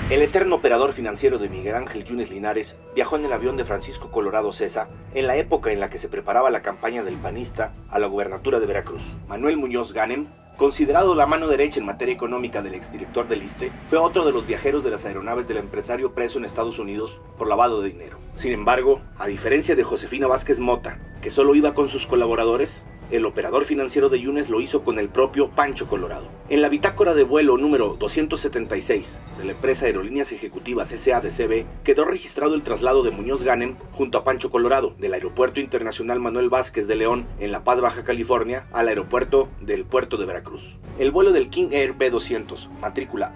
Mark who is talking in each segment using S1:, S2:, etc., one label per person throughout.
S1: El eterno operador financiero de Miguel Ángel Yunes Linares viajó en el avión de Francisco Colorado Cesa en la época en la que se preparaba la campaña del panista a la gubernatura de Veracruz. Manuel Muñoz Ganem, considerado la mano derecha en materia económica del exdirector del ISSSTE, fue otro de los viajeros de las aeronaves del empresario preso en Estados Unidos por lavado de dinero. Sin embargo, a diferencia de Josefina Vázquez Mota, que solo iba con sus colaboradores, el operador financiero de Yunes lo hizo con el propio Pancho Colorado. En la bitácora de vuelo número 276 de la empresa Aerolíneas Ejecutivas S.A.D.C.B. quedó registrado el traslado de Muñoz Ganem junto a Pancho Colorado del Aeropuerto Internacional Manuel Vázquez de León en La Paz, Baja California, al aeropuerto del Puerto de Veracruz. El vuelo del King Air B200, matrícula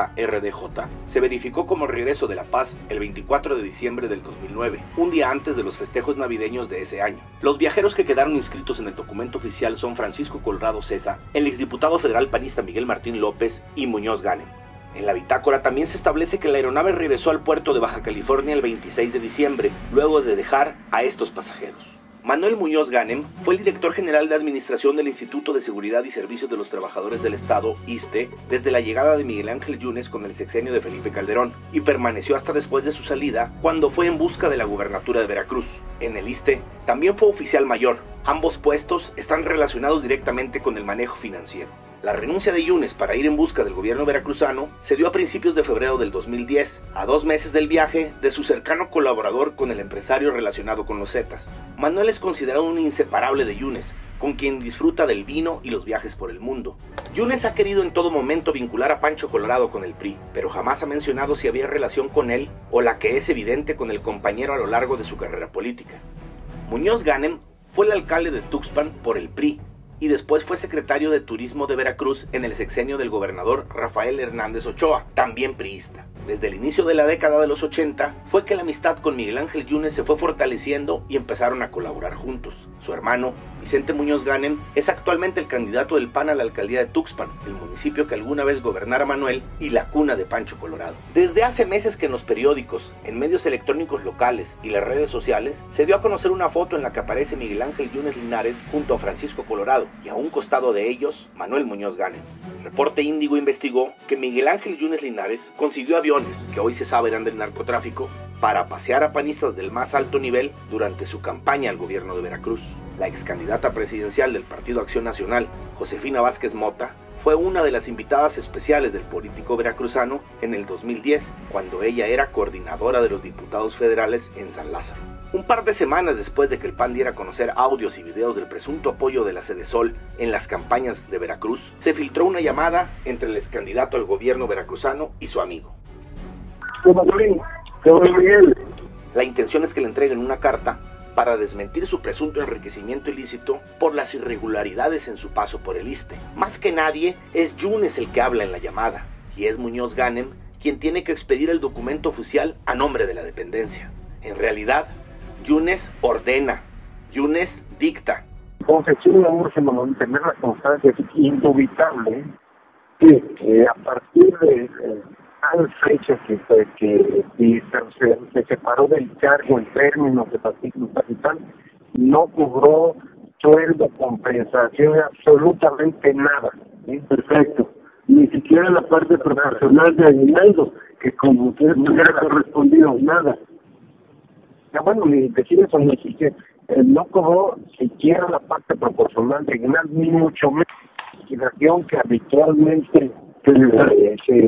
S1: XARDJ, se verificó como regreso de La Paz el 24 de diciembre del 2009, un día antes de los festejos navideños de ese año. Los viajeros que quedaron inscritos en el documento oficial son Francisco Colorado Cesa, el exdiputado federal panista Miguel Martín López y Muñoz Ganem. En la bitácora también se establece que la aeronave regresó al puerto de Baja California el 26 de diciembre, luego de dejar a estos pasajeros. Manuel Muñoz Ganem fue el director general de administración del Instituto de Seguridad y Servicios de los Trabajadores del Estado, ISSSTE, desde la llegada de Miguel Ángel Yunes con el sexenio de Felipe Calderón, y permaneció hasta después de su salida, cuando fue en busca de la gubernatura de Veracruz. En el ISSSTE también fue oficial mayor. Ambos puestos están relacionados directamente con el manejo financiero. La renuncia de Yunes para ir en busca del gobierno veracruzano se dio a principios de febrero del 2010, a 2 meses del viaje de su cercano colaborador con el empresario relacionado con los Zetas. Manuel es considerado un inseparable de Yunes, con quien disfruta del vino y los viajes por el mundo. Yunes ha querido en todo momento vincular a Pancho Colorado con el PRI, pero jamás ha mencionado si había relación con él o la que es evidente con el compañero a lo largo de su carrera política. Muñoz Ganem fue el alcalde de Tuxpan por el PRI, y después fue secretario de Turismo de Veracruz en el sexenio del gobernador Rafael Hernández Ochoa, también priista. Desde el inicio de la década de los 80 fue que la amistad con Miguel Ángel Yunes se fue fortaleciendo y empezaron a colaborar juntos. Su hermano, Vicente Muñoz Ganem, es actualmente el candidato del PAN a la alcaldía de Tuxpan, el municipio que alguna vez gobernara Manuel y la cuna de Pancho Colorado. Desde hace meses que en los periódicos, en medios electrónicos locales y las redes sociales se dio a conocer una foto en la que aparece Miguel Ángel Yunes Linares junto a Francisco Colorado y a un costado de ellos, Manuel Muñoz Ganem. Reporte Índigo investigó que Miguel Ángel Yunes Linares consiguió aviones, que hoy se sabe eran del narcotráfico, para pasear a panistas del más alto nivel durante su campaña al gobierno de Veracruz. La ex candidata presidencial del Partido Acción Nacional, Josefina Vázquez Mota, fue una de las invitadas especiales del político veracruzano en el 2010, cuando ella era coordinadora de los diputados federales en San Lázaro. Un par de semanas después de que el PAN diera a conocer audios y videos del presunto apoyo de la Sedesol en las campañas de Veracruz, se filtró una llamada entre el ex candidato al gobierno veracruzano y su amigo. La intención es que le entreguen una carta para desmentir su presunto enriquecimiento ilícito por las irregularidades en su paso por el ISSSTE. Más que nadie, es Yunes el que habla en la llamada, y es Muñoz Ganem quien tiene que expedir el documento oficial a nombre de la dependencia. En realidad, Yunes ordena, Yunes dicta.
S2: Entonces, sí, tener la constancia es indubitable que a partir de tal fecha que se separó del cargo en términos de capital, no cobró sueldo, compensación, absolutamente nada. ¿Sí? Perfecto. Ni siquiera la parte proporcional de aguinaldo, que como usted no hubiera correspondido nada. Ya bueno, ni decir eso, ni siquiera, no cobró siquiera la parte proporcional de aguinaldo, ni mucho menos la liquidación que habitualmente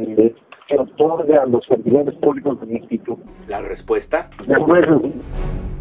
S2: se otorga a los servidores públicos del instituto.
S1: La respuesta:
S2: de acuerdo.